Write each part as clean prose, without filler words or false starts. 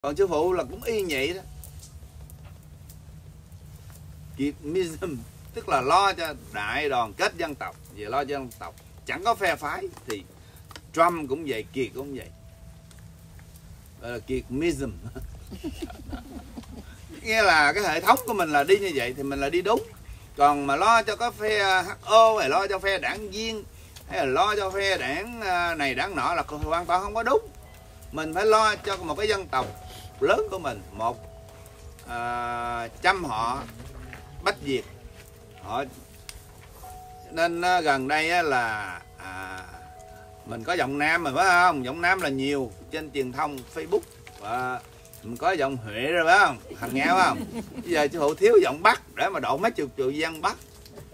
Còn sư phụ là cũng y vậy đó. Kiệt-mism tức là lo cho đại đoàn kết dân tộc, về lo cho dân tộc, chẳng có phe phái. Thì Trump cũng vậy, Kiệt cũng vậy, Kiệt-mism. Nghĩa là cái hệ thống của mình là đi như vậy thì mình là đi đúng. Còn mà lo cho có phe HO hay lo cho phe đảng viên hay là lo cho phe đảng này đảng nọ là hoàn toàn không có đúng. Mình phải lo cho một cái dân tộc lớn của mình, một chăm họ bách diệt họ. Nên gần đây là mình có giọng Nam mà phải không? Giọng Nam là nhiều trên truyền thông Facebook, và mình có giọng Huệ rồi phải không? Thằng nghe phải không? Bây giờ sư phụ thiếu giọng Bắc để mà độ mấy chục triệu dân Bắc.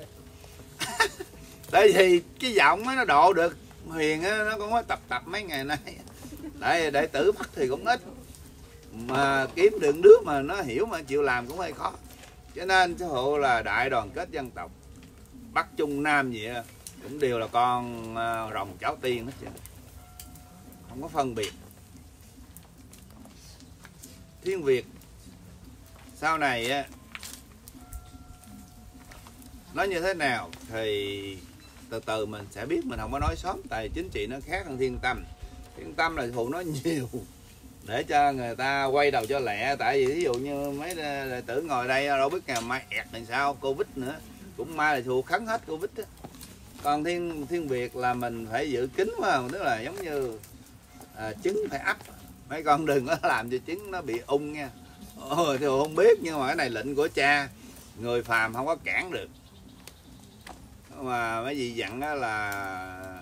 Tại vì cái giọng nó độ được Huyền á, nó cũng có tập mấy ngày nay. Tại đệ tử Bắc thì cũng ít, mà kiếm được đứa mà nó hiểu mà chịu làm cũng hơi khó. Cho nên sư phụ là đại đoàn kết dân tộc, Bắc Trung Nam gì đó, cũng đều là con rồng cháu tiên hết chứ, không có phân biệt. Thiên Việt sau này á nó như thế nào thì từ từ mình sẽ biết, mình không có nói sớm. Tại chính trị nó khác hơn Thiên Tâm. Thiên Tâm là sư phụ nói nhiều để cho người ta quay đầu cho lẹ. Tại vì ví dụ như mấy đệ tử ngồi đây đâu biết ngày mai ẹt làm sao, Covid nữa, cũng may là sư phụ khấn hết Covid đó. Còn Thiên Việt là mình phải giữ kín mà, tức là giống như trứng phải ấp, mấy con đừng có làm cho trứng nó bị ung nha. Thì không biết, nhưng mà cái này lệnh của cha, người phàm không có cản được. Mà mấy vị dặn đó là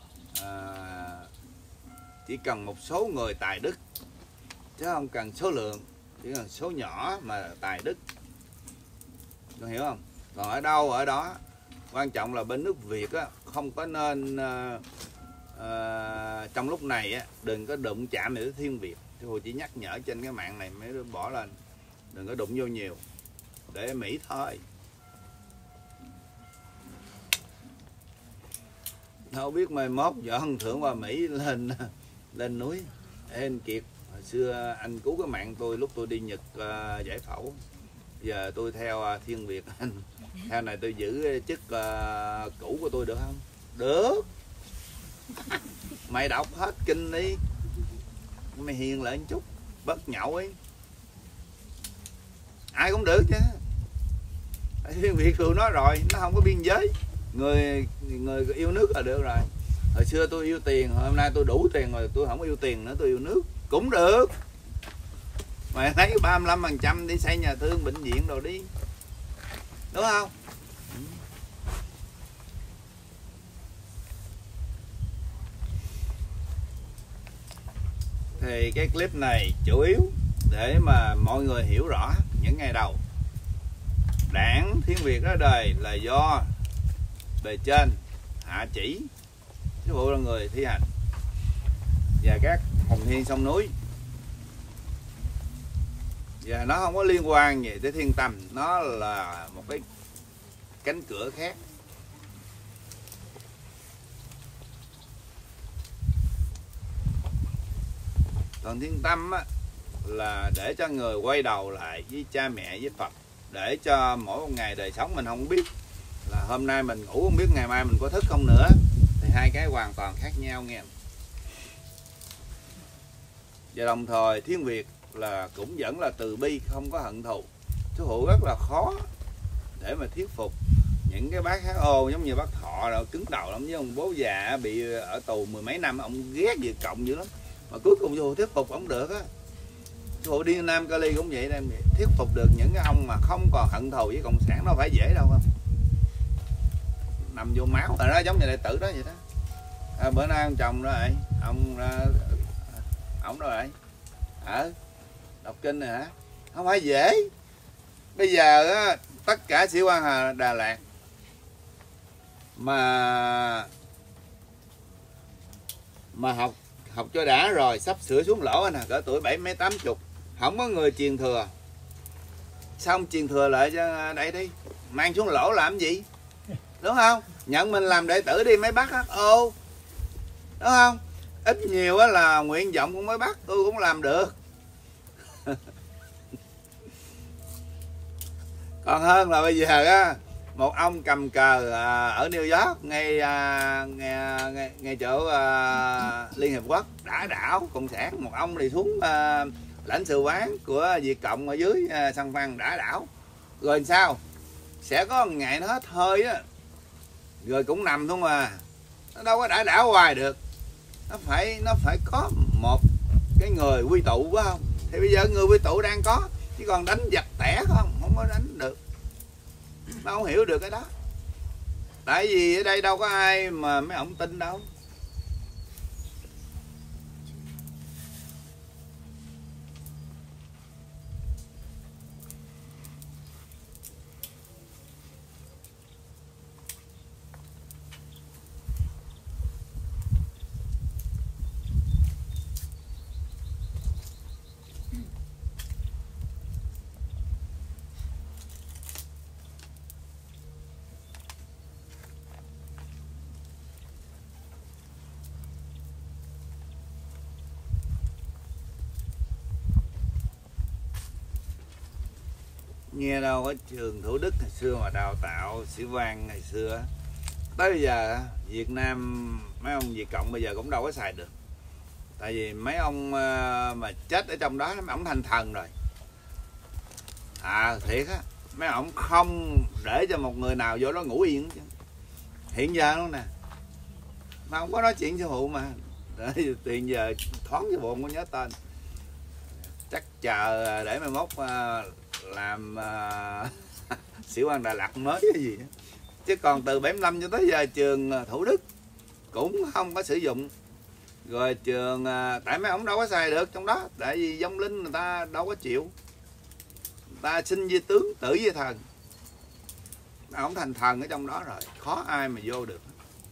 chỉ cần một số người tài đức, chứ không cần số lượng, chỉ cần số nhỏ mà tài đức, con hiểu không? Còn ở đâu ở đó. Quan trọng là bên nước Việt á, không có nên trong lúc này á, đừng có đụng chạm đến Thiên Việt. Thì Hồ chỉ nhắc nhở trên cái mạng này mới bỏ lên, đừng có đụng vô nhiều, để Mỹ thôi. Không biết mai mốt võ Hân Thượng qua Mỹ lên núi. Ê anh Kiệt, hồi xưa anh cứu cái mạng tôi lúc tôi đi Nhật giải phẫu. Giờ tôi theo Thiên Việt anh. Theo này tôi giữ chức cũ của tôi được không? Được. Mày đọc hết kinh đi, mày hiền lại một chút, bớt nhậu ấy. Ai cũng được chứ. Thiên Việt tôi nói rồi, nó không có biên giới. Người yêu nước là được rồi. Hồi xưa tôi yêu tiền, hôm nay tôi đủ tiền rồi, tôi không yêu tiền nữa, tôi yêu nước cũng được. Mày lấy 35% đi xây nhà thương, bệnh viện đồ đi, đúng không? Thì cái clip này chủ yếu để mà mọi người hiểu rõ những ngày đầu Đảng Thiên Việt ra đời là do bề trên hạ chỉ, sư phụ là người thi hành, và các hồng thiên sông núi. Và nó không có liên quan gì tới Thiên Tâm, nó là một cái cánh cửa khác. Còn Thiên Tâm á, là để cho người quay đầu lại với cha mẹ với Phật, để cho mỗi một ngày đời sống mình không biết là hôm nay mình ngủ không biết ngày mai mình có thức không nữa. Thì hai cái hoàn toàn khác nhau nghe. Và đồng thời Thiên Việt là cũng vẫn là từ bi, không có hận thù. Sư phụ rất là khó để mà thuyết phục những cái bác HO giống như bác Thọ rồi cứng đầu lắm, với ông bố già bị ở tù mười mấy năm, ông ghét Việt Cộng dữ lắm, mà cuối cùng sư phụ thuyết phục ông được á. Sư phụ đi Nam Cali cũng vậy, em thuyết phục được những cái ông mà không còn hận thù với cộng sản, nó phải dễ đâu không, nằm vô máu rồi đó, giống như đệ tử đó vậy đó. Bữa nay ông chồng đó rồi, ông đó rồi, đọc kinh này hả, không phải dễ. Bây giờ á, tất cả sĩ quan Hà Đà Lạt mà học cho đã rồi, sắp sửa xuống lỗ nè, cỡ tuổi 70 mấy 80, không có người truyền thừa, xong truyền thừa lại cho đây đi, mang xuống lỗ làm gì, đúng không? Nhận mình làm đệ tử đi mấy bác HO, đúng không? Ít nhiều á là nguyện vọng của mấy bác tôi cũng làm được. Còn hơn là bây giờ á, một ông cầm cờ ở New York ngay chỗ Liên Hiệp Quốc đã đảo cộng sản, một ông thì xuống lãnh sự quán của Việt Cộng ở dưới sân Phan đã đảo, rồi sao sẽ có một ngày nó hết hơi á, rồi cũng nằm thôi mà, nó đâu có đã đảo hoài được, nó phải có một cái người quy tụ phải không? Thì bây giờ người quy tụ đang có, chứ còn đánh giặc tẻ không có đánh được. Nó không hiểu được cái đó, tại vì ở đây đâu có ai mà mấy ông tin đâu. Nghe đâu có trường Thủ Đức ngày xưa mà đào tạo sĩ quan ngày xưa, tới bây giờ Việt Nam mấy ông Việt Cộng bây giờ cũng đâu có xài được, tại vì mấy ông mà chết ở trong đó mấy ông thành thần rồi. Thiệt á, mấy ông không để cho một người nào vô đó ngủ yên chứ. Hiện giờ luôn nè, mà không có nói chuyện sư phụ mà tiền giờ thoáng cái bụng có nhớ tên, chắc chờ để mai mốt làm sĩ quan Đà Lạt mới cái gì đó. Chứ còn từ 75 cho tới giờ trường Thủ Đức cũng không có sử dụng. Rồi trường tại mấy ông đâu có xài được trong đó, tại vì vong linh người ta đâu có chịu, người ta sinh với tướng tử với thần, ông thành thần ở trong đó rồi, khó ai mà vô được.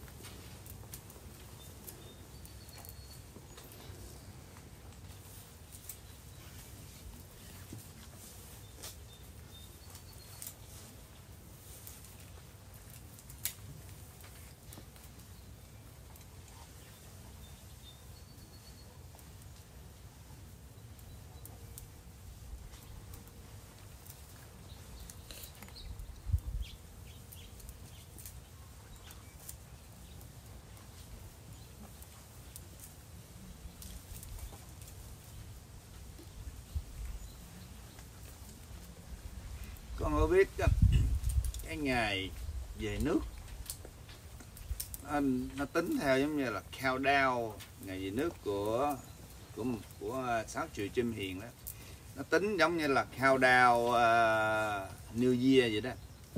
Con có biết cái ngày về nước nó tính theo giống như là countdown ngày về nước của 6 triệu chim hiền đó, nó tính giống như là countdown New Year vậy đó.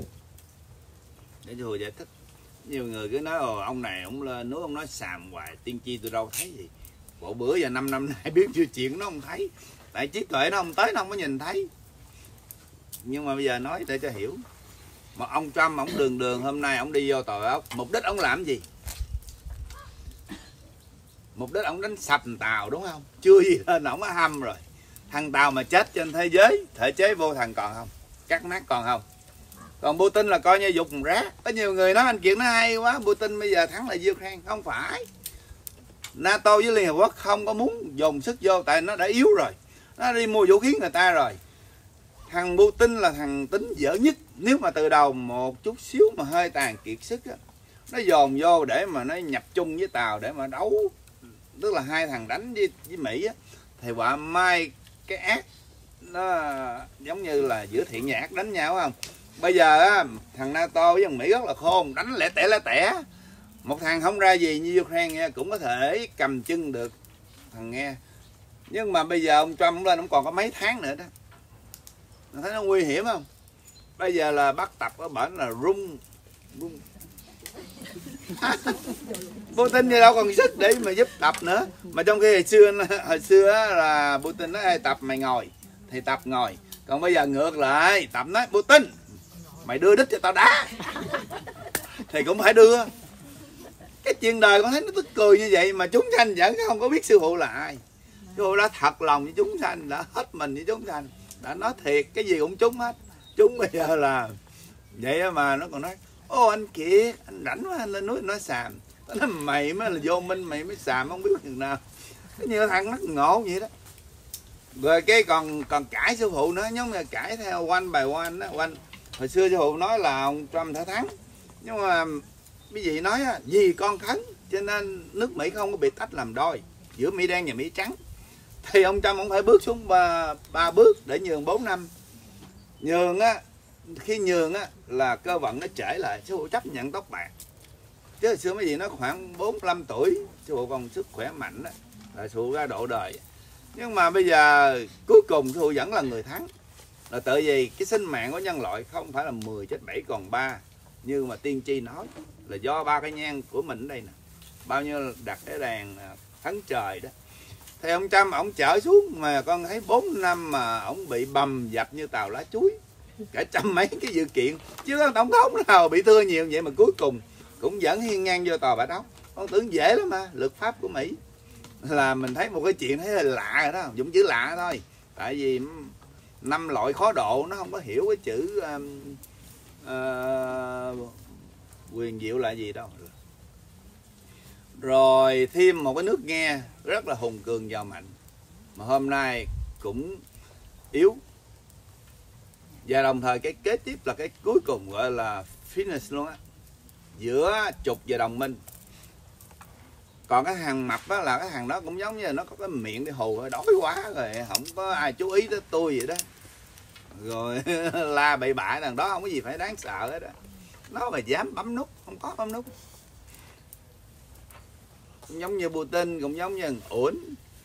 Để cho Hùa giải thích, nhiều người cứ nói ông này ông lên núi ông nói xàm hoài, tiên tri tôi đâu thấy gì. Bộ bữa giờ 5 năm nay biết chưa chuyện nó không thấy, tại trí tuệ nó không tới, nó không có nhìn thấy. Nhưng mà bây giờ nói để cho hiểu, mà ông Trump ông đường hôm nay ông đi vô tòa ốc, mục đích ông làm gì? Mục đích ông đánh sập tàu đúng không? Chưa gì lên ông có hâm rồi. Thằng tàu mà chết trên thế giới, thể chế vô thần còn không? Cắt nát còn không? Còn Putin là coi như dục rác. Có nhiều người nói anh Kiệt nó hay quá, Putin bây giờ thắng lại Ukraine. Không phải, NATO với Liên Hợp Quốc không có muốn dồn sức vô, tại nó đã yếu rồi, nó đi mua vũ khí người ta rồi. Thằng Putin là thằng tính dở nhất. Nếu mà từ đầu một chút xíu mà hơi tàn kiệt sức á, nó dồn vô để mà nó nhập chung với Tàu để mà đấu, tức là hai thằng đánh với Mỹ á, thì quả mai cái ác nó giống như là giữa thiện và ác đánh nhau không. Bây giờ á, thằng NATO với thằng Mỹ rất là khôn, đánh lẻ tẻ. Một thằng không ra gì như Ukraine nghe, cũng có thể cầm chân được thằng nghe. Nhưng mà bây giờ ông Trump lên, ông còn có mấy tháng nữa đó, thấy nó nguy hiểm không? Bây giờ là bắt tập ở bển là rung Putin như đâu còn sức để mà giúp tập nữa. Mà trong khi hồi xưa là Putin nói ai tập mày ngồi thì tập ngồi, còn bây giờ ngược lại, tập nói Putin mày đưa đích cho tao đá thì cũng phải đưa. Cái chuyện đời con thấy nó tức cười như vậy, mà chúng sanh vẫn không có biết sư phụ là ai. Sư phụ đã thật lòng với chúng sanh, đã hết mình với chúng sanh, đã nói thiệt cái gì cũng trúng hết. Chúng bây giờ là vậy mà nó còn nói ô anh Kiệt anh rảnh quá anh lên núi nói xàm. Nó nói mày mới là vô minh, mày mới xàm không biết chừng nào. Cái nhiều thằng nó ngộ vậy đó. Rồi cái còn cãi sư phụ nữa, giống như cãi theo one by one đó. Hồi xưa sư phụ nói là ông Trump sẽ thắng, nhưng mà cái gì nói á, vì con thắng cho nên nước Mỹ không có bị tách làm đôi giữa Mỹ đen và Mỹ trắng, thì ông Trump ông phải bước xuống ba bước để nhường 4 năm. Nhường á, khi nhường á là cơ vận nó trễ lại, sư phụ chấp nhận tóc bạc. Chứ hồi xưa mấy gì nó khoảng 45 tuổi, sư phụ còn sức khỏe mạnh đó, là sư phụ ra độ đời. Nhưng mà bây giờ cuối cùng sư phụ vẫn là người thắng, là tại vì cái sinh mạng của nhân loại không phải là 10 chết 7 còn 3 như mà tiên tri nói, là do 3 cái nhang của mình ở đây nè, bao nhiêu đặt cái đèn thắng trời đó. Thì ông Trump ông chở xuống mà con thấy 4 năm mà ông bị bầm dập như tàu lá chuối, cả trăm mấy cái dự kiện, chứ có tổng thống nào bị thương nhiều vậy mà cuối cùng cũng vẫn hiên ngang vô tòa bạch ốc. Con tưởng dễ lắm mà, luật pháp của Mỹ là mình thấy một cái chuyện thấy là lạ rồi đó, dùng chữ lạ thôi, tại vì 5 loại khó độ nó không có hiểu cái chữ quyền diệu là gì đâu. Rồi thêm một cái nước Nga rất là hùng cường giàu mạnh mà hôm nay cũng yếu, và đồng thời cái kế tiếp là cái cuối cùng gọi là finish luôn á, giữa trục và đồng minh. Còn cái hàng mập á là cái hàng đó cũng giống như là nó có cái miệng để hù, đói quá rồi không có ai chú ý tới tôi vậy đó, rồi la bậy bạ, đằng đó không có gì phải đáng sợ hết đó. Nó mà dám bấm nút, không có bấm nút. Cũng giống như Putin, cũng giống như ổn.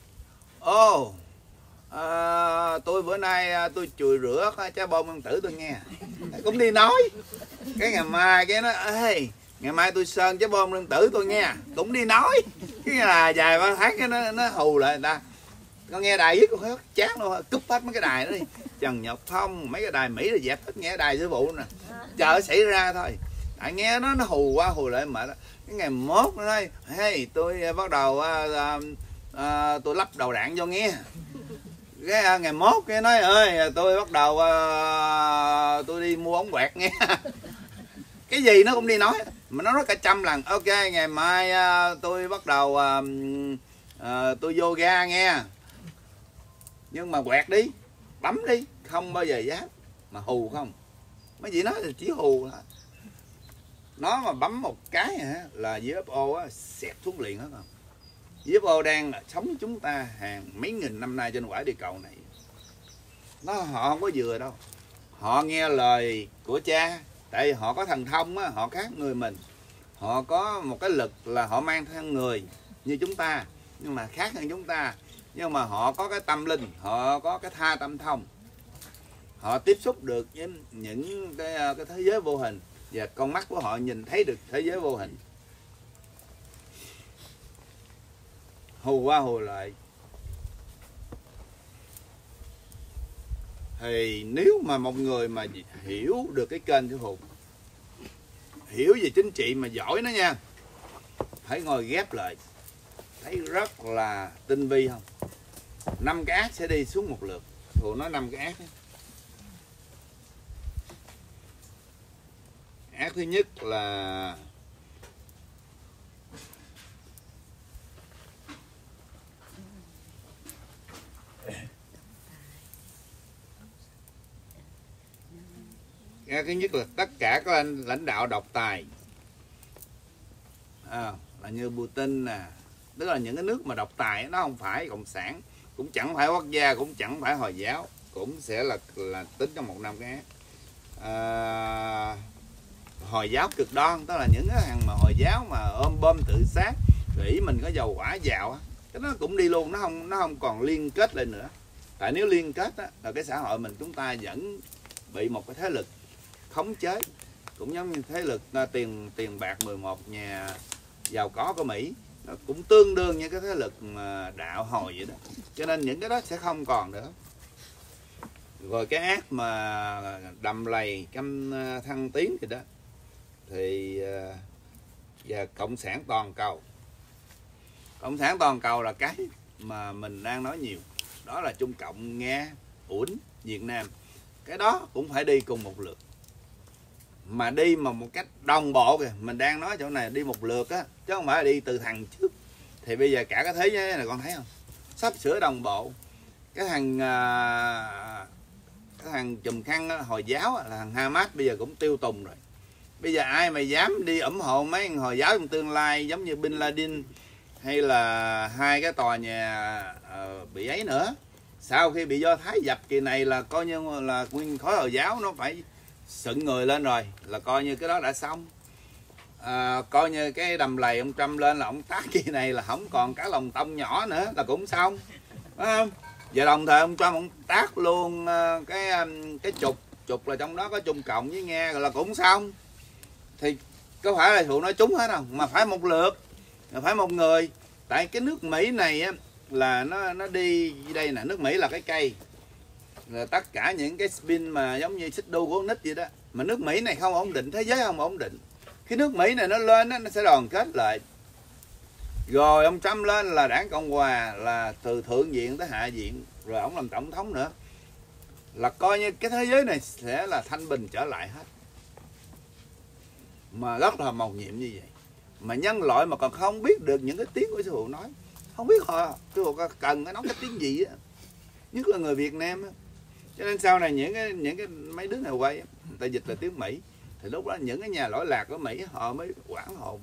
Tôi bữa nay tôi chùi rửa trái bom nguyên tử tôi nghe, cũng đi nói. Cái ngày mai cái nó ê, ngày mai tôi sơn trái bom nguyên tử tôi nghe, cũng đi nói. Cái là vài ba tháng cái nó hù lại người ta. Con nghe đài viết con hết chán luôn, cúp hết mấy cái đài đó đi. Trần Nhật Thông, mấy cái đài Mỹ là dẹp hết, nghe đài sư phụ nè, chờ xảy ra thôi. Tại nghe nó hù qua hù lại mà. Cái ngày mốt nó nói hey, tôi bắt đầu tôi lắp đầu đạn vô nghe. Cái ngày mốt cái nói ơi tôi bắt đầu tôi đi mua ống quẹt nghe. Cái gì nó cũng đi nói mà nó nói cả trăm lần. Ok, ngày mai tôi bắt đầu tôi vô ga nghe, nhưng mà quẹt đi, bấm đi, không bao giờ dám. Mà hù không, mấy chị nói là chỉ hù thôi. Nó mà bấm một cái là UFO xẹt xuống liền hết không. UFO đang sống chúng ta hàng mấy nghìn năm nay trên quả địa cầu này. Họ không có vừa đâu, họ nghe lời của cha, tại vì họ có thần thông á, họ khác người mình. Họ có một cái lực là họ mang theo người như chúng ta, nhưng mà khác hơn chúng ta. Nhưng mà họ có cái tâm linh, họ có cái tha tâm thông, họ tiếp xúc được với những cái thế giới vô hình, và con mắt của họ nhìn thấy được thế giới vô hình. Hù qua hù lại. Thì nếu mà một người mà hiểu được cái kênh sư phụ, hiểu về chính trị mà giỏi nó nha, hãy ngồi ghép lại, thấy rất là tinh vi không. 5 cái ác sẽ đi xuống một lượt. Phụ nói 5 cái ác ấy. Ác thứ nhất là ác thứ nhất là tất cả các lãnh đạo độc tài, là như Putin nè, tức là những cái nước mà độc tài nó không phải cộng sản, cũng chẳng phải quốc gia, cũng chẳng phải Hồi giáo, cũng sẽ là tính trong một năm cái ác. Hồi giáo cực đoan, tức là những cái thằng mà Hồi giáo mà ôm bom tự sát, nghĩ mình có dầu quả giàu, cái nó cũng đi luôn, nó không còn liên kết lại nữa. Tại nếu liên kết á, là cái xã hội mình chúng ta vẫn bị một cái thế lực khống chế, cũng giống như thế lực tiền bạc 11 nhà giàu có của Mỹ, nó cũng tương đương như cái thế lực mà đạo Hồi vậy đó. Cho nên những cái đó sẽ không còn nữa. Rồi cái ác mà đầm lầy căm thăng tiến thì đó, thì và cộng sản toàn cầu. Cộng sản toàn cầu là cái mà mình đang nói nhiều, đó là Trung Cộng, Nga, Ủn, Việt Nam. Cái đó cũng phải đi cùng một lượt, mà đi mà một cách đồng bộ kìa. Mình đang nói chỗ này đi một lượt á, chứ không phải là đi từ thằng trước. Thì bây giờ cả cái thế giới này con thấy không, sắp sửa đồng bộ. cái thằng chùm khăn đó, Hồi giáo là thằng Hamas bây giờ cũng tiêu tùng rồi. Bây giờ ai mà dám đi ủng hộ mấy thằng Hồi giáo trong tương lai giống như Bin Laden hay là hai cái tòa nhà bị ấy nữa. Sau khi bị Do Thái dập kỳ này là coi như là nguyên khối Hồi giáo nó phải sựng người lên rồi, là coi như cái đó đã xong. Coi như cái đầm lầy ông Trump lên là ông tác kỳ này là không còn cả lòng tông nhỏ nữa là cũng xong, phải không? Và đồng thời ông Trump ông tác luôn cái trục là trong đó có Trung Cộng với Nga là cũng xong. Thì có phải là Thụ nói trúng hết không? Mà phải một lượt, phải một người. Tại cái nước Mỹ này á, là nó đi đây nè, nước Mỹ là cái cây, là tất cả những cái spin mà giống như xích đu của nít vậy đó. Mà nước Mỹ này không ổn định, thế giới không ổn định. Khi nước Mỹ này nó lên đó, nó sẽ đoàn kết lại. Rồi ông Trump lên là đảng Cộng Hòa, là từ thượng viện tới hạ viện, rồi ông làm tổng thống nữa, là coi như cái thế giới này sẽ là thanh bình trở lại hết. Mà rất là mầu nhiệm như vậy. Mà nhân loại mà còn không biết được những cái tiếng của sư phụ nói, không biết sư phụ cần nói cái tiếng gì á, nhất là người Việt Nam á. Cho nên sau này những cái mấy đứa này quay người ta dịch là tiếng Mỹ, thì lúc đó những cái nhà lỗi lạc của Mỹ họ mới hoảng hồn.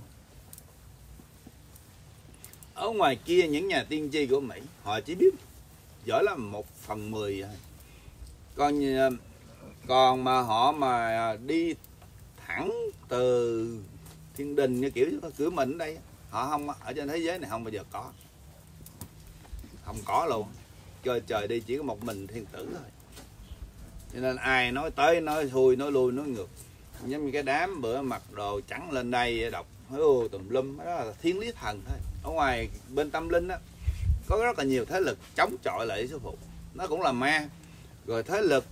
Ở ngoài kia những nhà tiên tri của Mỹ họ chỉ biết giỏi là 1/10 thôi. Còn mà họ mà đi thẳng từ thiên đình như kiểu cửa mình ở đây, họ không, ở trên thế giới này không bao giờ có, không có luôn. Trời đi chỉ có một mình thiên tử thôi. Cho nên ai nói tới nói xuôi nói lui nói ngược, giống như cái đám bữa mặc đồ trắng lên đây đọc tùm lum, đó là thiên lý thần thôi. Ở ngoài bên tâm linh á có rất là nhiều thế lực chống chọi lại sư phụ, nó cũng là ma. Rồi thế lực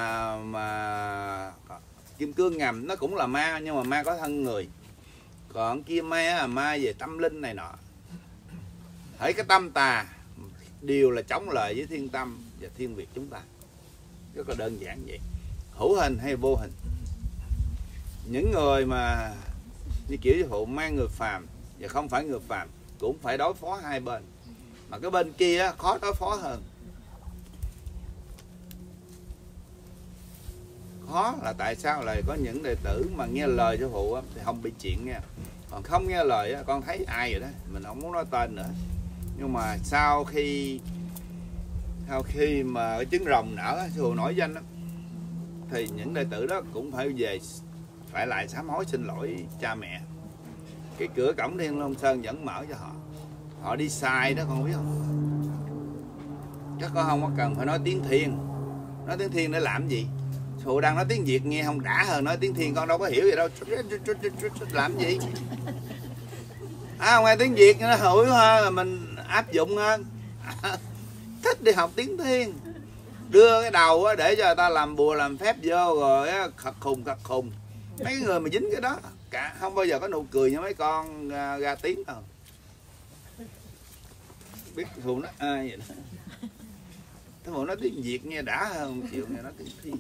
mà kim cương ngầm nó cũng là ma, nhưng mà ma có thân người. Còn kia ma là ma về tâm linh này nọ. Thấy cái tâm tà đều là chống lại với thiên tâm và thiên Việt chúng ta. Rất là đơn giản vậy. Hữu hình hay vô hình. Những người mà như kiểu sư phụ mang người phàm và không phải người phàm cũng phải đối phó hai bên. Mà cái bên kia khó đối phó hơn. Khó là tại sao lại có những đệ tử mà nghe lời sư phụ thì không bị chuyện nha. Còn không nghe lời con thấy ai rồi đó, mình không muốn nói tên nữa. Nhưng mà sau khi mà cái trứng rồng nở sư phụ nổi danh đó, thì những đệ tử đó cũng phải về, phải lại sám hối xin lỗi cha mẹ. Cái cửa cổng Thiên Long Sơn vẫn mở cho họ. Họ đi sai đó, con biết không? Chắc con không có cần phải nói tiếng Thiên. Nói tiếng Thiên để làm gì? Sư phụ đang nói tiếng Việt nghe không đã hơn nói tiếng Thiên, con đâu có hiểu gì đâu. Làm gì? Không nghe tiếng Việt nó hữu hơn, mình áp dụng hơn. Thích đi học tiếng Thiên, đưa cái đầu để cho người ta làm bùa làm phép vô rồi khật khùng. Mấy người mà dính cái đó cả không bao giờ có nụ cười như mấy con ra tiếng đâu. Biết phụ nói ai vậy đó. Thế phụ nói tiếng Việt nghe đã hơn, không chịu nghe nói tiếng Thiên.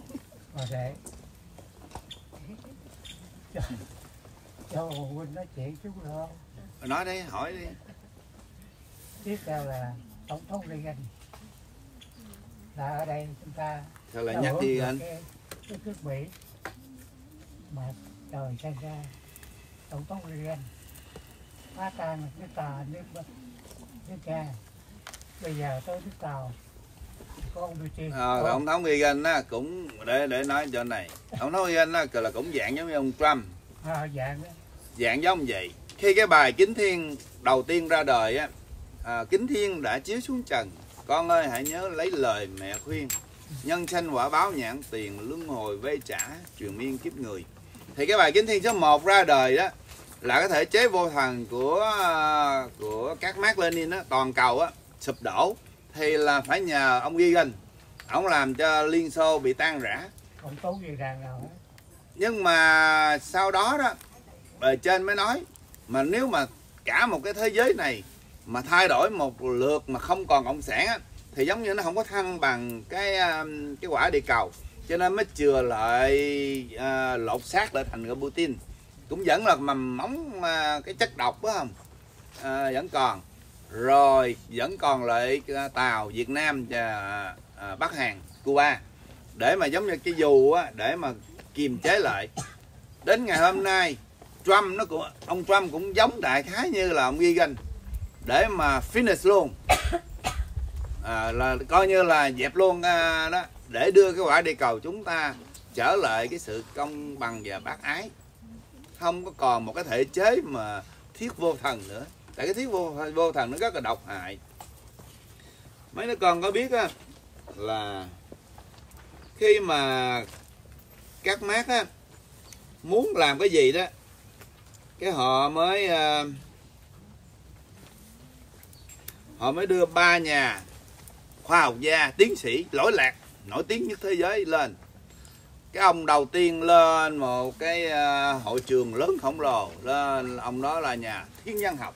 Cho huynh nói chuyện chút nữa. Nói đi, hỏi đi. Tiếp theo là tổng thống Reagan là ở đây chúng ta sao lại nhắc đi anh? Cái nước Mỹ mà trời sinh ra tổng thống Reagan phá tan nước Tàu, nước Nga. Bây giờ tới nước Tàu có ông Putin. Tổng thống Reagan á cũng để nói cho này, tổng thống Reagan á là cũng dạng giống như ông Trump. Dạng giống vậy. Khi cái bài Kính Thiên đầu tiên ra đời á, Kính Thiên đã chiếu xuống trần, con ơi hãy nhớ lấy lời mẹ khuyên, nhân sanh quả báo nhãn tiền, luân hồi vay trả, truyền miên kiếp người. Thì cái bài Kính Thiên số 1 ra đời đó là cái thể chế vô thần của các Mác Lênin á, toàn cầu á sụp đổ, thì là phải nhờ ông Reagan, ông làm cho Liên Xô bị tan rã. Không tốn gì ràng nào hết. Nhưng mà sau đó đó bề trên mới nói, mà nếu mà cả một cái thế giới này mà thay đổi một lượt mà không còn cộng sản á, thì giống như nó không có thăng bằng cái quả địa cầu, cho nên mới chừa lại lột xác lại thành cái Putin, cũng vẫn là mầm móng cái chất độc đó không, vẫn còn. rồi vẫn còn lại tàu Việt Nam và Bắc Hàn, Cuba, để mà giống như cái dù á, để mà kiềm chế lại. Đến ngày hôm nay ông Trump cũng giống đại khái như là ông Reagan, để mà finish luôn, là coi như là dẹp luôn đó, để đưa cái quả địa cầu chúng ta trở lại cái sự công bằng và bác ái, không có còn một cái thể chế mà thiết vô thần nữa. Tại cái thiết vô thần nó rất là độc hại. Mấy đứa con có biết á, là khi mà các Mác á muốn làm cái gì đó, cái họ mới đưa 3 nhà khoa học gia tiến sĩ lỗi lạc nổi tiếng nhất thế giới lên. Cái ông đầu tiên lên một cái hội trường lớn khổng lồ lên, ông đó là nhà thiên văn học.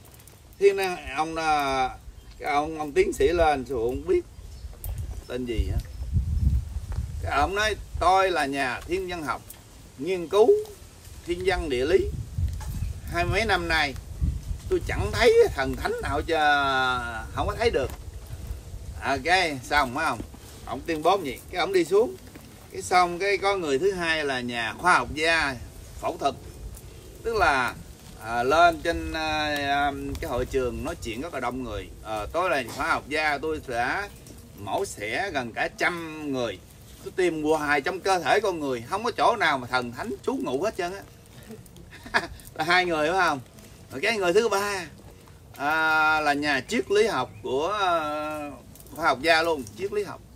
Ông tiến sĩ lên tôi không biết tên gì hả. Cái ông nói tôi là nhà thiên văn học, nghiên cứu thiên văn địa lý 20 mấy năm nay, tôi chẳng thấy thần thánh nào cho không có thấy được. Cái xong phải không, ông tuyên bố gì, cái ông đi xuống, cái xong cái có người thứ hai là nhà khoa học gia phẫu thuật, tức là lên trên cái hội trường nói chuyện rất là đông người. Tôi là khoa học gia, tôi sẽ mổ xẻ gần cả 100 người, tôi tìm hoài trong cơ thể con người, không có chỗ nào mà thần thánh trú ngụ hết trơn á. Là 2 người phải không? Rồi cái người thứ ba là nhà triết lý học của khoa học gia luôn, triết lý học,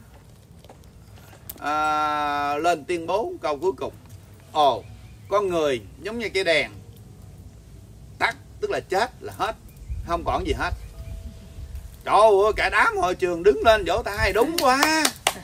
lên tuyên bố câu cuối cùng: con người giống như cây đèn, tắt tức là chết là hết, không còn gì hết. Trời ơi, cả đám hội trường đứng lên vỗ tay, đúng quá.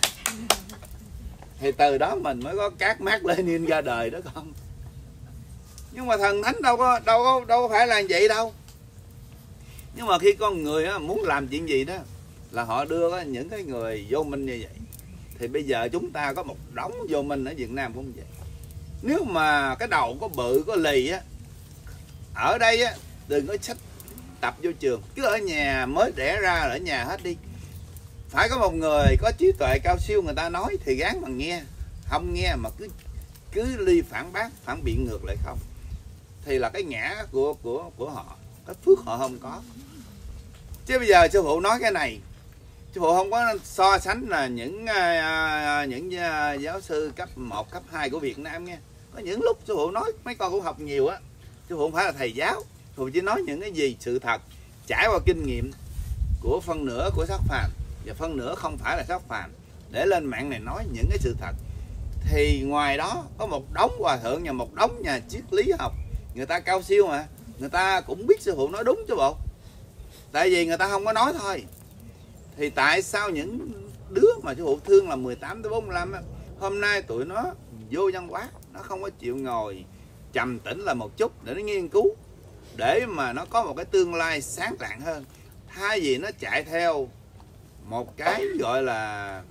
Thì từ đó mình mới có các Mác Lênin ra đời đó con. Nhưng mà thần thánh đâu có phải là vậy đâu. Nhưng mà khi con người muốn làm chuyện gì đó là họ đưa những cái người vô minh như vậy. Thì bây giờ chúng ta có một đống vô minh ở Việt Nam cũng vậy. Nếu mà cái đầu có bự có lì á, ở đây á đừng có sách tập vô trường, cứ ở nhà, mới đẻ ra ở nhà hết đi. Phải có một người có trí tuệ cao siêu, người ta nói thì gán mà nghe, không nghe mà cứ ly phản bác, phản biện ngược lại không, thì là cái ngã của họ, cái phước họ không có. Chứ bây giờ sư phụ nói cái này, sư phụ không có so sánh là những giáo sư cấp 1, cấp 2 của Việt Nam nghe. Có những lúc sư phụ nói mấy con cũng học nhiều á, sư phụ không phải là thầy giáo, sư phụ chỉ nói những cái gì sự thật trải qua kinh nghiệm của phân nửa của sắc phàm và phân nửa không phải là sắc phàm, để lên mạng này nói những cái sự thật. Thì ngoài đó có một đống hòa thượng và một đống nhà triết lý học, người ta cao siêu mà, người ta cũng biết sư phụ nói đúng chứ bộ. Tại vì người ta không có nói thôi. Thì tại sao những đứa mà sư phụ thương là 18 tới 45 á, hôm nay tụi nó vô văn hóa, nó không có chịu ngồi trầm tĩnh là một chút để nó nghiên cứu, để mà nó có một cái tương lai sáng rạng hơn, thay vì nó chạy theo một cái gọi là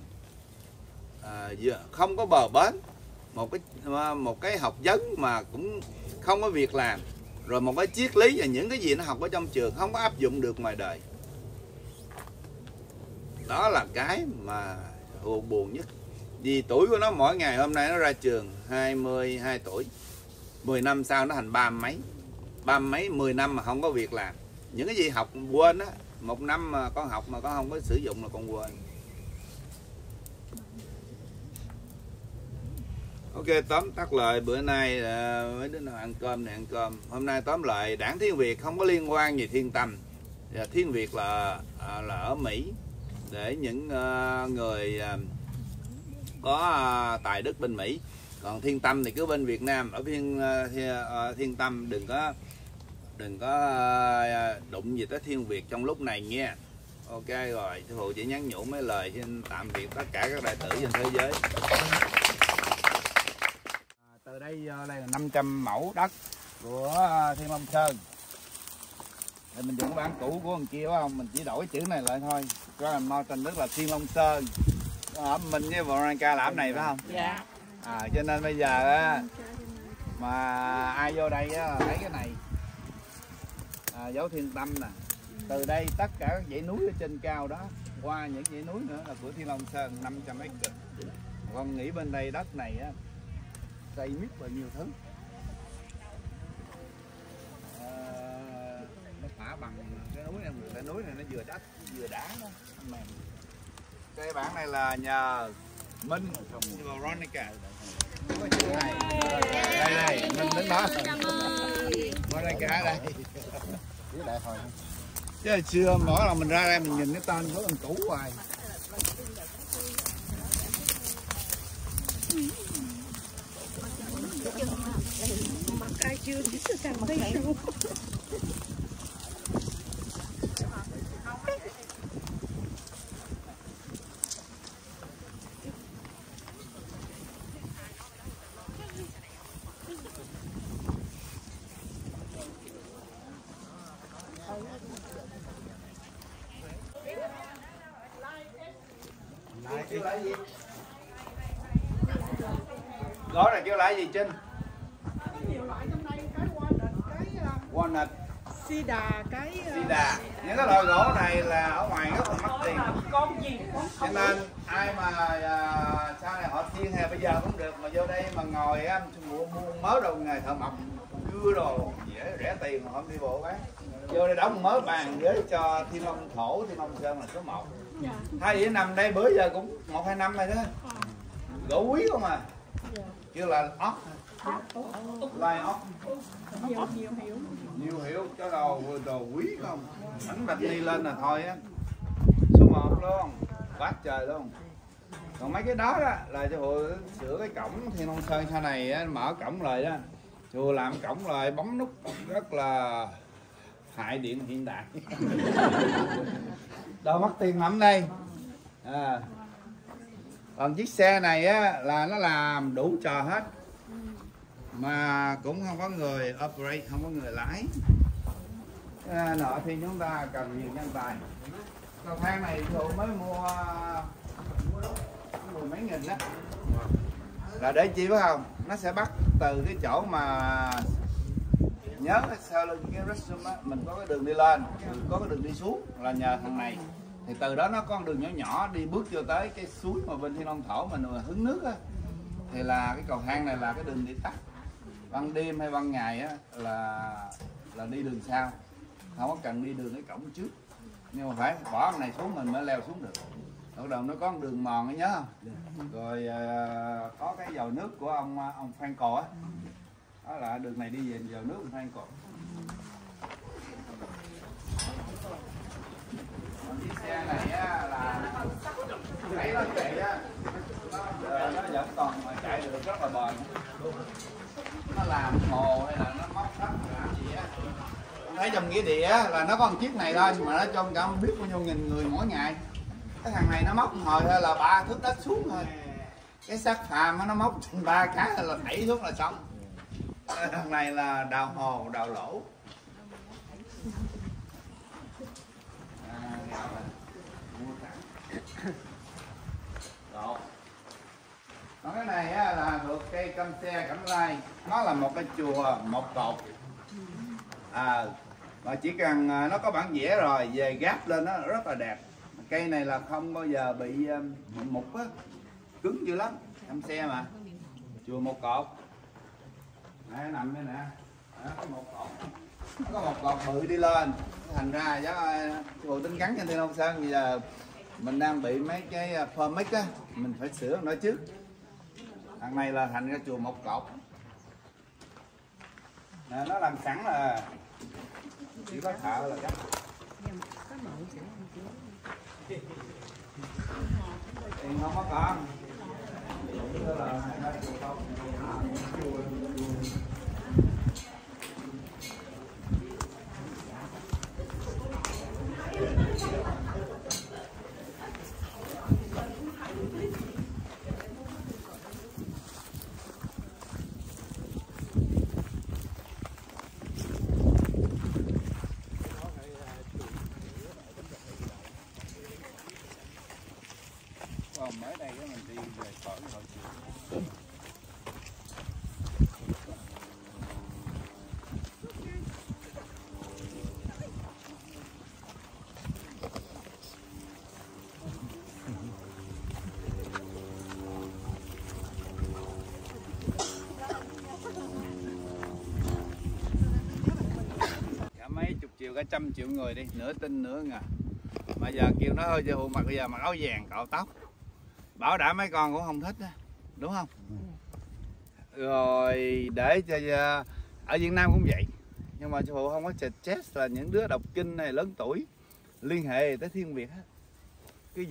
không có bờ bến, một cái học vấn mà cũng không có việc làm, rồi một cái triết lý và những cái gì nó học ở trong trường không có áp dụng được ngoài đời. Đó là cái mà buồn nhất. Vì tuổi của nó mỗi ngày, hôm nay nó ra trường 22 tuổi, 10 năm sau nó thành 30 mấy, 10 năm mà không có việc làm. Những cái gì học quên á, 1 năm mà con học mà con không có sử dụng là con quên. Ok, tóm tắt lại bữa nay mấy đứa nào ăn cơm này ăn cơm. Hôm nay tóm lại Đảng Thiên Việt không có liên quan gì Thiên Tâm. Thiên Việt là ở Mỹ, để những người có tài đức bên Mỹ. Còn Thiên Tâm thì cứ bên Việt Nam. Ở Thiên Tâm đừng có đụng gì tới Thiên Việt trong lúc này nha. Ok rồi, sư phụ chỉ nhắn nhủ mấy lời xin tạm biệt tất cả các đại tử trên thế giới. Từ đây là 500 mẫu đất của Thiên Long Sơn. Thì mình dùng cái bản cũ của con kia phải không? Mình chỉ đổi chữ này lại thôi. Có làm mo tên rất là Thiên Long Sơn. Mình với Veronica làm này phải không? Dạ. Cho nên bây giờ á, mà ai vô đây á, thấy cái này dấu Thiên Tâm nè, Từ đây tất cả các dãy núi ở trên cao đó qua những dãy núi nữa là của Thiên Long Sơn 500 acre. Con nghĩ bên đây đất này á, xây biết bao nhiêu thứ. Nó thả bằng cái núi này nó vừa đất vừa đá đó. Cái bản này là nhờ Minh Veronica. Có chữ này. Đây Minh đến đó. Veronica đây. Chứ xưa mỗi lần mình ra đây mình nhìn cái tên của anh Cũ hoài. Ai chưa biết sao mà thấy đâu. Gói này kêu là gì Trinh? Nhiều loại trong đây, cái Walnut, sida, sida. Những cái loại gỗ này là ở ngoài rất là mắc tiền. con gì Cho nên ai mà sau này họ thiên hay bây giờ cũng được mà vô đây mà ngồi á mua mớ đồ nghề thợ mộc cưa đồ rẻ tiền mà không đi bộ bán. Vô đây đóng mớ bàn với cho Thiên Long Thổ, Thiên Long Sơn là số 1. Hai vậy nằm đây bữa giờ cũng 1-2 năm rồi đó. Gỗ quý không à. Kêu là ốc. Loài ốc. Nhiều hiểu cho đồ quý không. Bánh bạch ni lên là thôi á. Số 1 luôn. Quá trời luôn. Còn mấy cái đó là cho hội sửa cái cổng Thiên Long Sơn sau này á, mở cổng lại đó. Chùa làm cổng lại bấm nút rất là hại điện hiện đại. Đâu mất tiền lắm đây. Còn chiếc xe này á là nó làm đủ trò hết mà cũng không có người operate, không có người lái. Nọ thì chúng ta cần nhiều nhân tài. Cầu thang này tôi mới mua 10 mấy nghìn đó. Là để chi phải không? Nó sẽ bắt từ cái chỗ mà nhớ sau lưng cái restroom á, mình có cái đường đi lên, có cái đường đi xuống là nhờ thằng này. Thì từ đó nó có con đường nhỏ nhỏ đi bước cho tới cái suối mà bên Thiên Long Thổ mình hứng nước á. Thì là cái cầu thang này là cái đường đi tắt. Ban đêm hay ban ngày á là đi đường sau. Không có cần đi đường cái cổng trước. Nhưng mà phải bỏ cái này xuống mình mới leo xuống được. Ở đầu nó có một đường mòn ấy, nhớ không? Rồi có cái dầu nước của ông Franco á. Đó là đường này đi về dầu nước ông Franco. Còn chiếc xe này á là thấy nó chạy á, nó vẫn còn mà chạy được rất là bền. Nó làm hồ hay là nó móc đất làm gì á. Thấy trong nghĩa địa là nó có một chiếc này thôi mà nó cho cả không biết bao nhiêu nghìn người mỗi ngày. Cái thằng này nó móc hồi thôi là 3 thước đất xuống thôi. Cái xác phàm nó móc 3 cái là đẩy xuống là xong. Thằng này là đào hồ, đào lỗ. Còn cái này á, là thuộc cây cam xe Cẩm Lai. Nó là một cái chùa một cột. Và chỉ cần nó có bản vẽ rồi về gáp lên nó rất là đẹp. Cây này là không bao giờ bị mục á, cứng dữ lắm. Cam xe mà. Chùa một cột. Đây, nằm đây nè. Có một cột. Nó có một cột bự đi lên. Thành ra giống chùa Tính Cắn trên Thiên Long Sơn bây giờ mình đang bị mấy cái permit á, mình phải sửa nó trước. Thằng này là thành ra chùa một cột. Nè, nó làm sẵn là chỉ có thợ là chắc. Tiền không có con. Mới đây mình đi về khỏi hồi chiều. cả 100 triệu người đi, nửa tin nửa ngờ. Mà giờ kêu nó thôi cho mặc bây giờ mặc áo vàng cạo tóc, bảo đảm mấy con cũng không thích đó, đúng không? Rồi để cho ở Việt Nam cũng vậy, nhưng mà sư phụ không có suggest là những đứa đọc kinh này lớn tuổi liên hệ tới Thiên Việt hết, cứ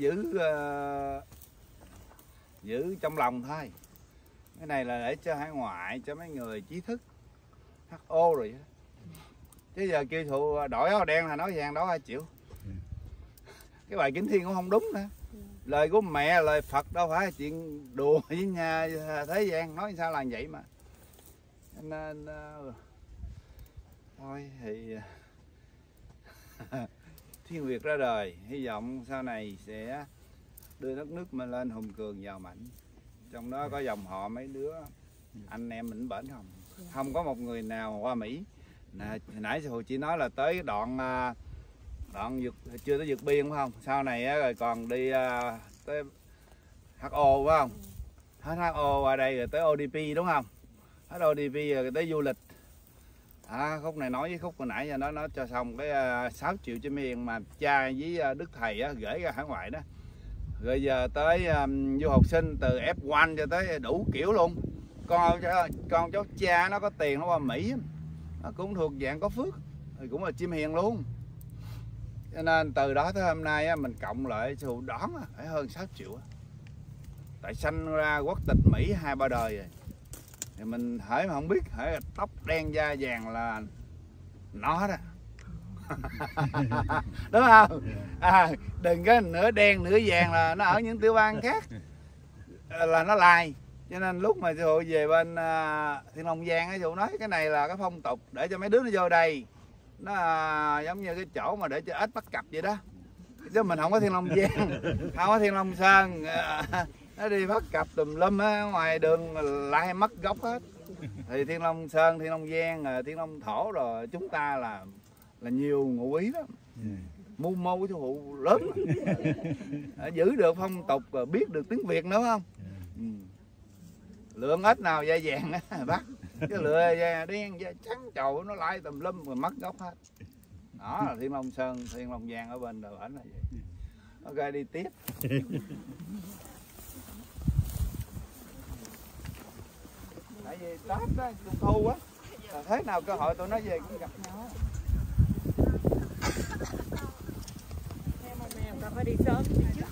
giữ trong lòng thôi. Cái này là để cho hải ngoại, cho mấy người trí thức HO rồi đó. Chứ giờ kêu phụ đổi áo đen là nói vàng đó 2 triệu. Cái bài Kính Thiên cũng không đúng nữa. Lời của mẹ, lời Phật đâu phải chuyện đùa với nhà thế gian, nói sao là vậy mà. Cho nên thôi thì Thiên Việt ra đời, hy vọng sau này sẽ đưa đất nước mình lên hùng cường giàu mạnh. Trong đó có dòng họ mấy đứa anh em mình bển không có một người nào qua Mỹ. Nãy sư phụ chỉ nói là tới đoạn chưa tới vượt biên phải không? Sau này rồi còn đi tới HO phải không? Hết HO qua đây rồi tới ODP đúng không? Hết ODP rồi tới du lịch. Khúc này nói với khúc hồi nãy giờ nó cho xong cái 6 triệu cho miền mà cha với Đức Thầy gửi ra hải ngoại đó. Rồi giờ tới du học sinh từ F1 cho tới đủ kiểu luôn. Con cháu cha nó có tiền nó qua Mỹ cũng thuộc dạng có phước, thì cũng là chim hiền luôn. Cho nên từ đó tới hôm nay mình cộng lại sư phụ đoán phải hơn 6 triệu. Tại sanh ra quốc tịch Mỹ 2-3 đời rồi. Thì mình hỏi mà không biết, hỏi tóc đen da vàng là nó đó. Đúng không? Đừng có nửa đen nửa vàng là nó ở những tiểu bang khác là nó lai. Cho nên lúc mà sư phụ về bên Thiên Long Giang, sư phụ nói cái này là cái phong tục để cho mấy đứa nó vô đây, nó giống như cái chỗ mà để cho ếch bắt cặp vậy đó. Chứ mình không có Thiên Long Giang, không có Thiên Long Sơn, nó đi bắt cặp tùm lum á, ngoài đường lại mất gốc hết. Thì Thiên Long Sơn, Thiên Long Giang, Thiên Long Thổ rồi chúng ta là nhiều ngụ ý đó. Mưu mô sư phụ lớn giữ được phong tục, biết được tiếng Việt nữa không? Lượng ếch nào da vàng bắt, chứ lựa da đen da trắng trầu nó lại tùm lum rồi mất gốc hết. Đó là Thiên Long Sơn, Thiên Long Giang ở bên đời ảnh là vậy. Ok, đi tiếp. Tại vì Tết đó, Trung Thu á, thế nào cơ hội tụi nó về cũng gặp nhau. Ta phải đi sớm đi trước.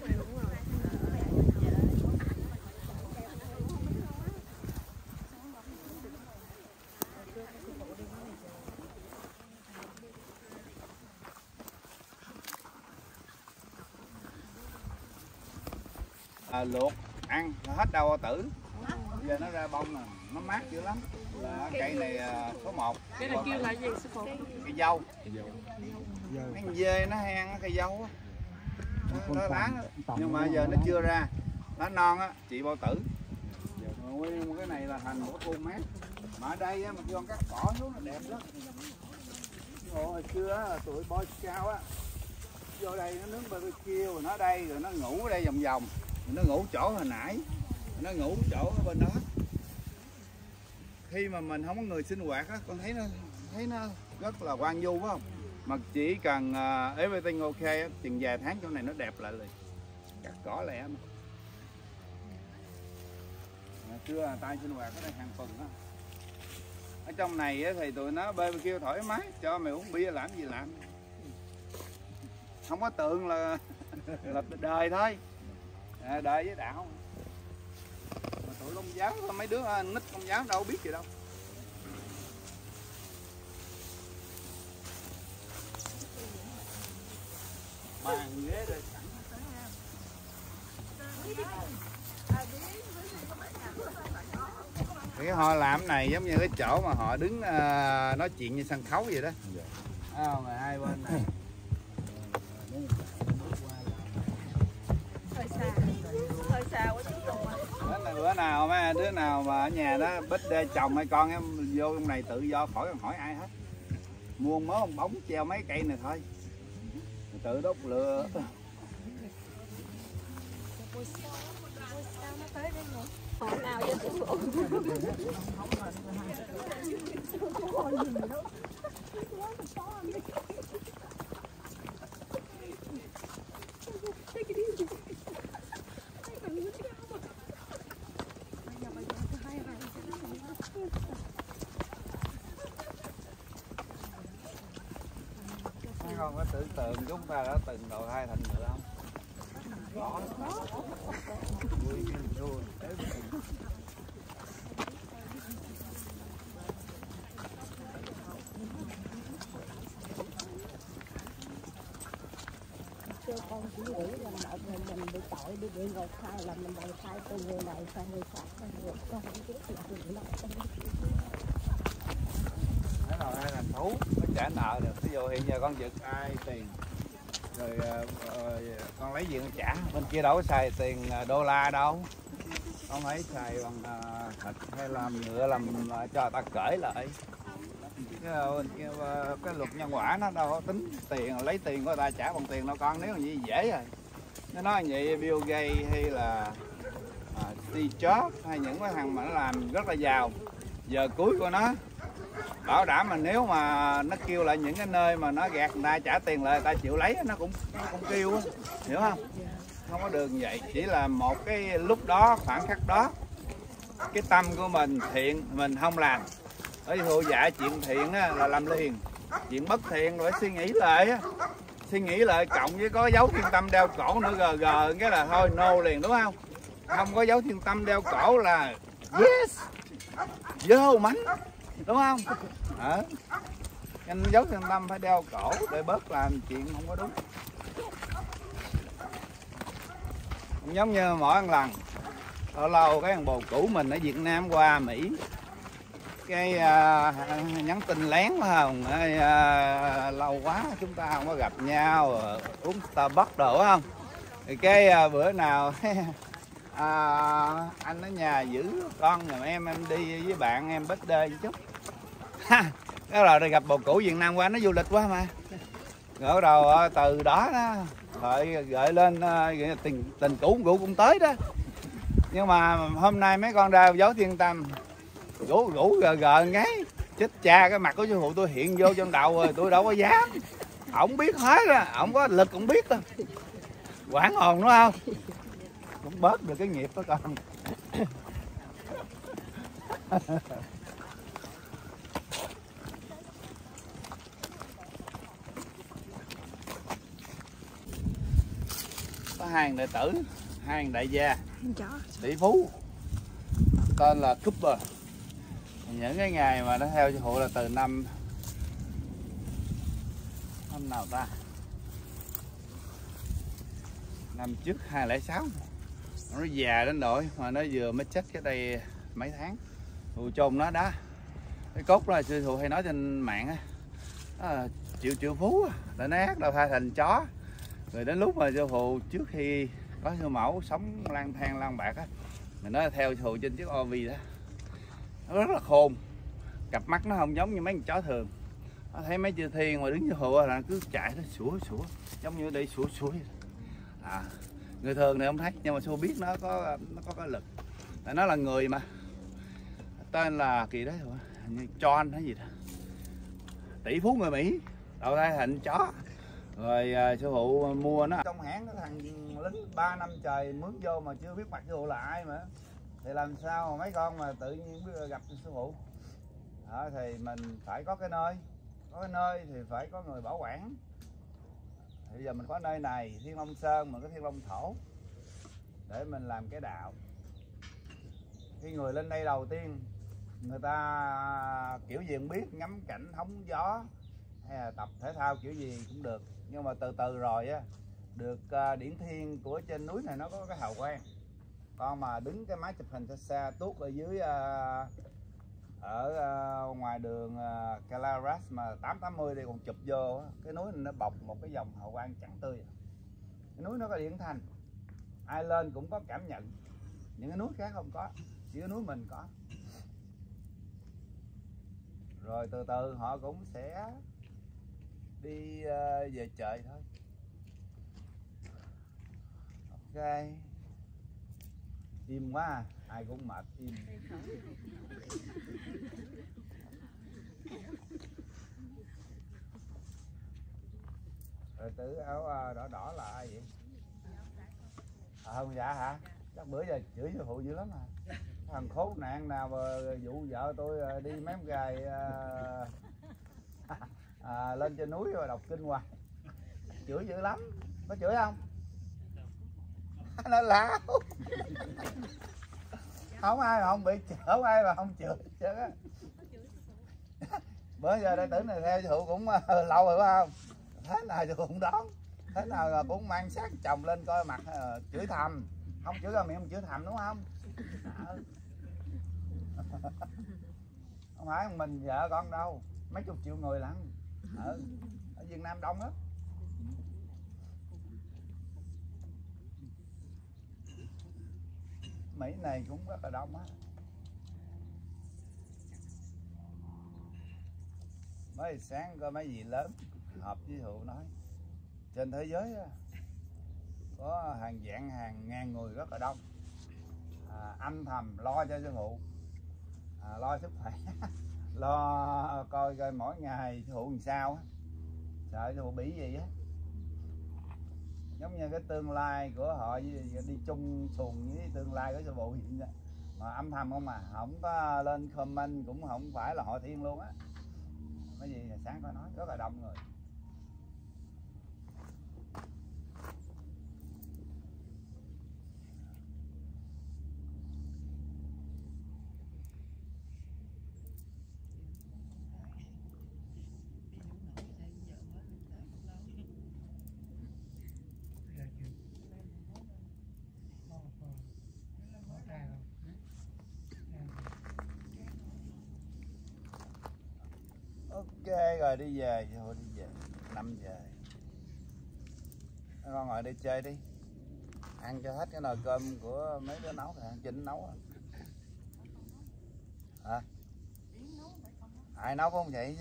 Luộc ăn hết đau tử. Giờ nó ra bông nó mát dữ lắm. Là cây này số 1. Cái này kêu là gì sư phụ? Cây dâu. Mấy con dê nó hang cây dâu á. Nó lá nhưng mà giờ nó chưa ra. Lá non á, trị bao tử. Nguyên cái này là thành một khu mát. Mà ở đây á, mà cho cắt cỏ xuống nó đẹp lắm. Hồi xưa á, tụi boy scout á vô đây nó nướng barbecue rồi nó đây rồi nó ngủ ở đây vòng vòng. Nó ngủ chỗ hồi nãy, nó ngủ chỗ ở bên đó. Khi mà mình không có người sinh hoạt á, con thấy nó rất là hoang vu phải không? Mà chỉ cần everything ok á, chừng vài tháng chỗ này nó đẹp lại liền. Cắt cỏ lẹ mà. Trưa tay sinh hoạt ở đây hàng tuần á. Ở trong này á, thì tụi nó barbecue thoải mái, cho mày uống bia làm gì làm. Không có tượng là đời thôi. Đời với đạo. Mà tụi Công giáo mấy đứa nít Công giáo đâu biết gì đâu. Bàn ghế rồi sẵn. Cái họ làm này giống như cái chỗ mà họ đứng nói chuyện như sân khấu vậy đó. Mà hai bên này. Hơi xa quá chứ. Bữa nào mấy đứa nào mà ở nhà đó bích đê chồng hay con em vô trong này tự do khỏi cần hỏi ai hết. Mua mớ bông bóng treo mấy cây này thôi. Tự đốt lửa. Nào vậy sư phụ? có tưởng tượng chúng ta đã từng đầu thai thành ngựa không? Con chỉ nghĩ là một mình bị tội đi địa ngục hay là mình đầu thai từ người này sang người khác, con không biết là người nào con Cái đầu thai thành thú mới trả nợ được. Ví dụ hiện giờ con giật ai tiền rồi con lấy gì con trả, bên kia đâu có xài tiền đô la đâu, con phải xài bằng thịt hay làm ngựa làm cho người ta cởi lại. Cái luật nhân quả nó đâu có tính tiền, lấy tiền của người ta trả bằng tiền đâu con, nếu như dễ rồi. Nó nói vậy Bill Gates hay là Steve Jobs hay những cái thằng mà nó làm rất là giàu, giờ cuối của nó bảo đảm mà nếu mà nó kêu lại những cái nơi mà nó gạt người ta trả tiền lại, người ta chịu lấy nó cũng kêu á, hiểu không? Không có đường vậy, chỉ là một cái lúc đó, khoảng khắc đó cái tâm của mình thiện mình không làm. Ở thụ dạy chuyện thiện á, là làm liền, chuyện bất thiện rồi suy nghĩ lại á, suy nghĩ lại cộng với có dấu thiên tâm đeo cổ nữa gờ cái là thôi no liền, đúng không? Không có dấu thiên tâm đeo cổ là yes vô mánh, đúng không? Anh dấu thiên tâm phải đeo cổ để bớt làm chuyện không có đúng. Cũng giống như mỗi lần lâu lâu cái thằng bồ cũ mình ở Việt Nam qua Mỹ cái nhắn tin lén phải không? Lâu quá chúng ta không có gặp nhau, uống Starbucks đồ phải không? Thì cái bữa nào anh ở nhà giữ con rồi em đi với bạn em birthday chút. Cái rồi gặp bồ cũ Việt Nam qua, nó du lịch quá mà. Rồi đầu từ đó đó gợi lên tình cũ cũng tới đó. Nhưng mà hôm nay mấy con ra dấu thiên tâm gũ gờ ngáy chết cha, cái mặt của sư phụ tôi hiện vô trong đầu rồi, tôi đâu có dám. Ổng biết hết á, ổng có lực cũng biết đâu, quảng hồn đúng không? Cũng bớt được cái nghiệp đó con. Có hai đệ tử, hai đại gia tỷ phú tên là Cooper. Những cái ngày mà nó theo sư phụ là từ năm nào ta, năm trước 2006 nó già đến nỗi mà nó vừa mới chết cái đây mấy tháng. Phụ chôn nó đó, cái cốt là sư phụ hay nói trên mạng á, triệu phú để nó ác đầu thai thành chó. Rồi đến lúc mà sư phụ trước khi có sư mẫu sống lang thang lang bạc á, mình nói theo sư phụ trên chiếc OV đó, nó rất là khôn, cặp mắt nó không giống như mấy con chó thường. Nó thấy mấy chư thiên mà đứng sư phụ là cứ chạy nó sủa giống như đi sủa. Người thường thì không thấy, nhưng mà sư biết nó có cái lực. Tại nó là người mà tên là kỳ đấy rồi, hình như John hay gì đó, tỷ phú người Mỹ đầu thai thành chó. Rồi sư phụ mua nó trong hãng, cái thằng lính 3 năm trời mướn vô mà chưa biết mặt sư phụ là ai mà, thì làm sao mà mấy con mà tự nhiên biết gặp sư phụ. Đó, thì mình phải có cái nơi thì phải có người bảo quản. Thì giờ mình có nơi này Thiên Long Sơn, mình có Thiên Long Thổ để mình làm cái đạo. Khi người lên đây đầu tiên, người ta kiểu gì cũng biết, ngắm cảnh hóng gió hay là tập thể thao kiểu gì cũng được. Nhưng mà từ từ rồi á, được điển thiên của trên núi này nó có cái hào quang. Con mà đứng cái máy chụp hình xa xa tuốt ở dưới ở ngoài đường Calaveras mà 880 đây còn chụp vô, cái núi này nó bọc một cái dòng hào quang trắng tươi. Cái núi nó có điển thanh, ai lên cũng có cảm nhận, những cái núi khác không có, chỉ có núi mình có. Rồi từ từ họ cũng sẽ đi về trời thôi. Ok, im quá à, ai cũng mệt im. Rồi tử áo đỏ là ai vậy? Không dạ hả? Chắc bữa giờ chửi sư phụ dữ lắm à. Thằng khốn nạn nào mà dụ vợ tôi đi mấy gài lên trên núi rồi đọc kinh hoài. chửi dữ lắm. Có chửi không? Nó láo. Không ai mà không bị chửi, không ai mà không chửi chứ. Bữa giờ đệ tử này theo sư phụ cũng lâu rồi phải không? Thế nào sư phụ cũng đón, thế nào cũng mang xác chồng lên coi mặt chửi thầm, không chửi ra miệng mà chửi thầm đúng không? Không phải mình vợ con đâu, mấy chục triệu người lận. Ở Việt Nam đông lắm. Mỹ này cũng rất là đông á. Mới sáng coi mấy gì lớn họp với Hữu nói trên thế giới á, có hàng vạn hàng ngàn người rất là đông, âm thầm lo cho sư phụ, lo sức khỏe, lo coi coi mỗi ngày sư phụ làm sao á, sợ sư phụ bị gì á, giống như cái tương lai của họ đi chung xuồng với tương lai của sư phụ vậy đó. Mà âm thầm không mà không có lên comment, cũng không phải là họ thiên luôn á. Cái gì sáng có nói rất là đông người. Ok rồi đi về, thôi đi về 5 giờ. Con ngồi đi chơi đi, ăn cho hết cái nồi cơm của mấy đứa nấu rồi, Trinh nấu hả? Ai nấu không vậy chứ.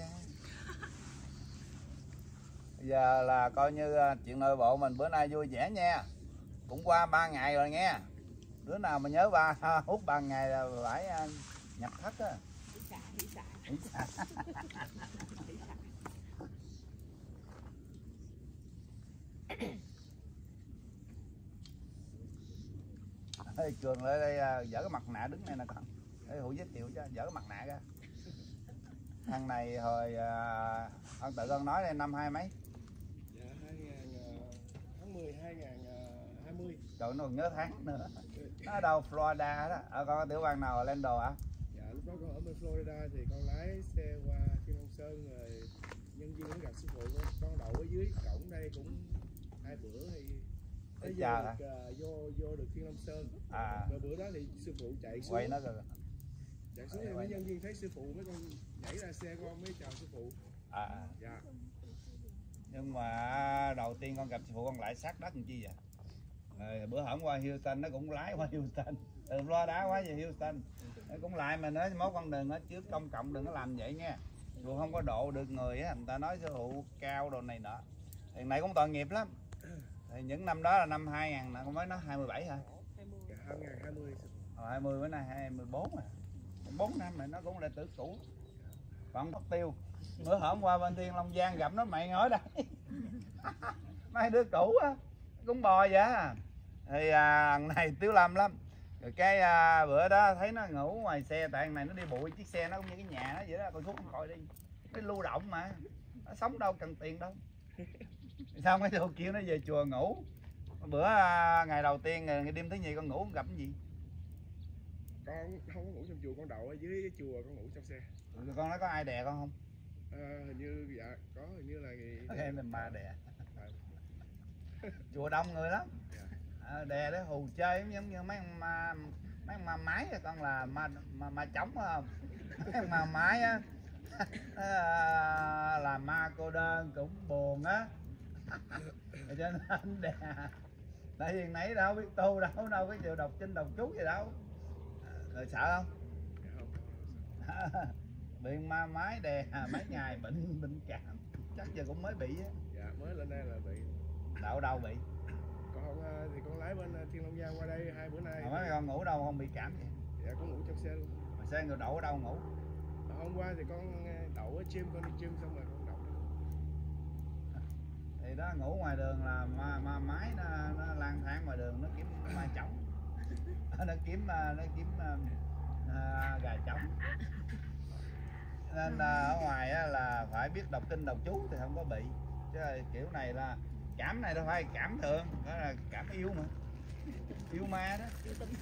Bây giờ là coi như chuyện nội bộ mình bữa nay vui vẻ nha. Cũng qua 3 ngày rồi nghe. Đứa nào mà nhớ hút 3 ngày là phải nhập thất á. Ê, Cường lại đây dỡ cái mặt nạ đứng này nè con. Để Hữu giới thiệu cho, dỡ cái mặt nạ ra. Thằng này hồi con tự con nói đây năm hai mấy? Dạ 2010 2020. Trời nó còn nhớ tháng nữa. Nó ở đâu Florida đó. Ở con tiểu bang nào Orlando hả? Dạ lúc đó con ở bên Florida thì con lái xe qua Thiên Long Sơn rồi nhân viên cũng gặp sư phụ con đậu ở dưới cổng đây cũng 2 bữa thì vô được Thiên Long Sơn. Rồi bữa đó thì sư phụ chạy xuống. Quay nó rồi. Chạy xuống thì mấy nhân viên thấy sư phụ, mấy con nhảy ra xe con mới chào sư phụ. Dạ. Nhưng mà đầu tiên con gặp sư phụ con lại sát đất làm chi vậy? Rồi bữa hổm qua Houston nó cũng lái qua Houston, từ Florida qua về Houston nó cũng lại, mà nói mốt con đường ở trước công cộng đừng có làm vậy nha, rồi không có độ được người á, người ta nói sư phụ cao đồ này nọ. Thì này cũng tội nghiệp lắm. Thì những năm đó là năm 2000 con mới nói 27 hả? 2020. 20 bữa nay 24 à. 4 năm này nó cũng là tử cũ. Còn Bóc Tiêu bữa hổm qua bên Thiên Long Giang gặp nó, mày ngồi đây. Mấy đứa cũ á cũng bò vậy à. Thì này Tiếu Lâm lắm. Rồi cái bữa đó thấy nó ngủ ngoài xe, tại này nó đi bụi, chiếc xe nó cũng như cái nhà nó vậy đó, con xuống con coi đi. Cái lưu động mà, nó sống đâu cần tiền đâu. Sao mấy đồ kêu nó về chùa ngủ. Bữa ngày đầu tiên ngày đêm thứ nhì con ngủ không gặp cái gì. Con không có ngủ trong chùa, con đậu ở dưới chùa, con ngủ trong xe. Con nói có ai đè con không? Hình như dạ có, hình như là em là ma đè. Chùa đông người lắm. Đè để hù chơi giống như mấy ma mái, con là ma trống không? Mấy ma mái á là ma cô đơn cũng buồn á. Cho nên đè. Tại vì nãy đâu biết tu đâu cái chịu đọc kinh đọc chú gì đâu. Rồi sợ không? Bị ma mái đè mấy ngày bệnh cảm, chắc giờ cũng mới bị á. Dạ mới lên đây là bị. Đâu bị? Con thì con lái bên Thiên Long Giang qua đây 2 bữa nay. Mấy con ngủ đâu không bị cảm vậy? Dạ con ngủ trong xe luôn. Mà xe người đậu ở đâu ngủ? Hôm qua thì con đậu ở gym, con đi gym xong rồi con đậu. Thì đó ngủ ngoài đường là ma mái nó lang thang ngoài đường, nó kiếm ma chồng. Nó kiếm gà trống. Nên ở ngoài là phải biết đọc kinh đọc chú thì không có bị. Chứ kiểu này là Cảm này đâu phải cảm thượng, đó là cảm yêu mà, yêu ma đó.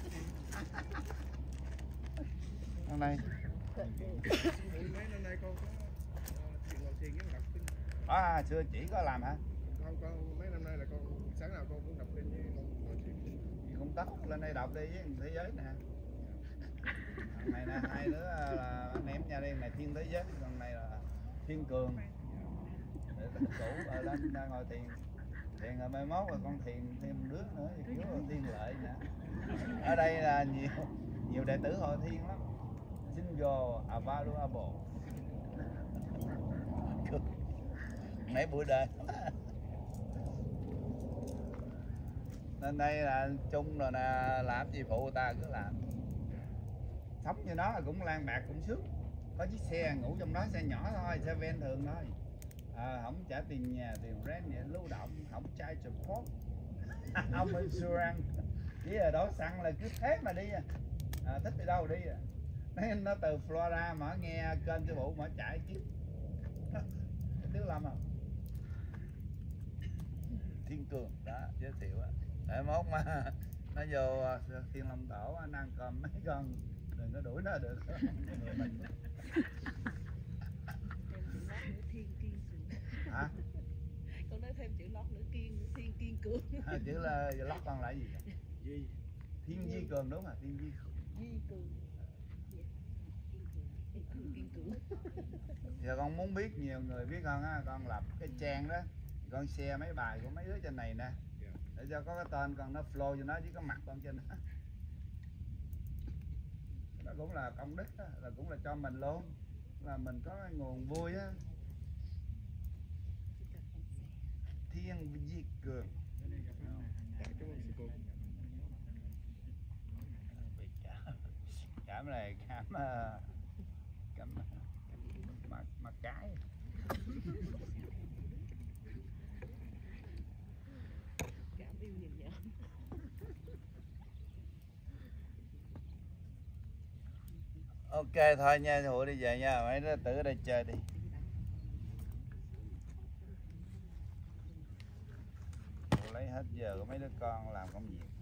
Hôm nay Mấy năm nay con có chuyện ngồi thiền với đọc kinh. xưa chỉ có làm hả? Con mấy năm nay là con sáng nào con cũng đọc kinh với con ngồi thiền. Thì con tắt lên đây đọc đi với thế giới nè. Thằng này nè, hai đứa là anh em nhà đen này thiên thế giới, còn này là thiên cường. Để tích cũ lên ra ngồi thiền. Thiền rồi mai mốt rồi con thiền thêm một đứa nữa thì kiểu là thiên lợi nè. Ở đây là nhiều đệ tử hội thiên lắm. Single available. Mấy buổi đời. Nên đây là chung rồi nè, làm gì phụ ta cứ làm. Sống như nó cũng lan bạc cũng sướng. Có chiếc xe ngủ trong đó, xe nhỏ thôi, xe ven thường thôi. Không trả tiền nhà, tiền rent, lưu động, không charge support, không insurance. Chỉ là đổ xăng là cứ thế mà đi. Thích đi đâu đi. Nó từ Florida mở nghe kênh sư phụ mở chạy chứ. Tiếng Lâm không? Thiên Cường đó giới thiệu á. Để mốt mà nó vô Thiên Long Tổ anh ăn cơm mấy con đừng có đuổi nó được. Hả? Con nói thêm chữ lót nữa, thiên kiên cường. Chữ là lót con là gì vậy? Di. Thiên Di Cường đúng rồi, Thiên Di Cường. Kiên cường. Giờ con muốn biết nhiều người biết hơn á, con lập cái trang đó, con share mấy bài của mấy đứa trên này nè, để cho có cái tên con nó flow cho nó chứ có mặt con trên đó. Đó cũng là công đức đó, là cũng là cho mình luôn, là mình có cái nguồn vui á. Thiên Di Cường. Cảm ơn sư cô. Cảm này cảm mà cái Cảm yêu nhìn nhận. ok thôi nha, Hụi đi về nha, mấy đứa tự ở đây chơi đi. Lấy hết giờ của mấy đứa con làm công việc.